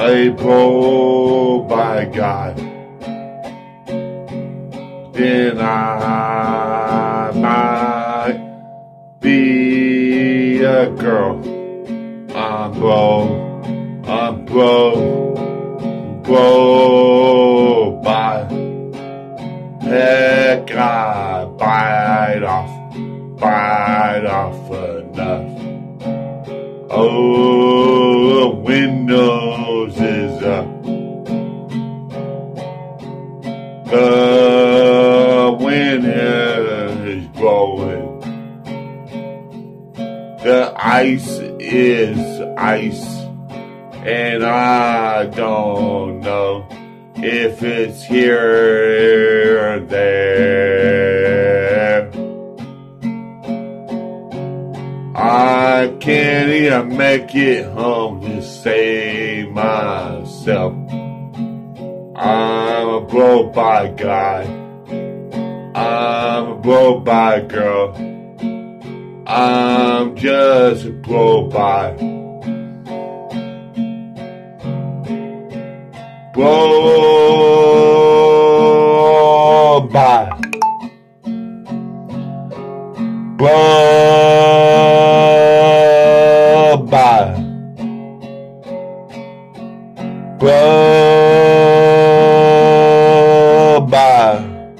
a blow by God, then I might be a girl. I'm blow by. Heck, I bite off enough. Oh, the windows is up. The wind is blowing. The ice is ice, and I don't know if it's here or there. I can't even make it home to save myself. I'm a blow-by guy. I'm a blow-by girl. I'm just a blow-by. Blow-by. Blow-by. Blow-by.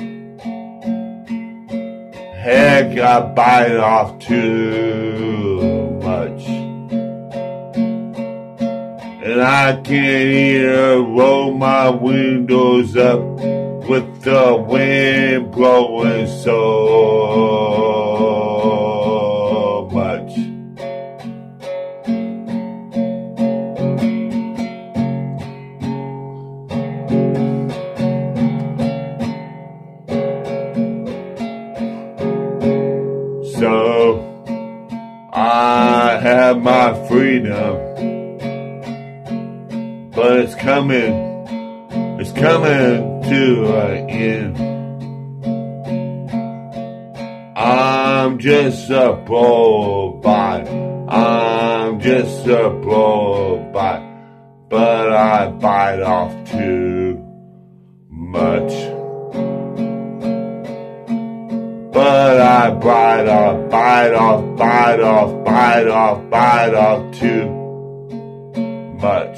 Heck, I bite off too much. And I can't even roll my windows up with the wind blowing so much. So I have my freedom, but it's coming to an end. I'm just a blow-by, I'm just a blow-by, but I bite off too much. But I bite off too much.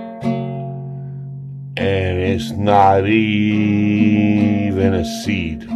And it's not even a seed.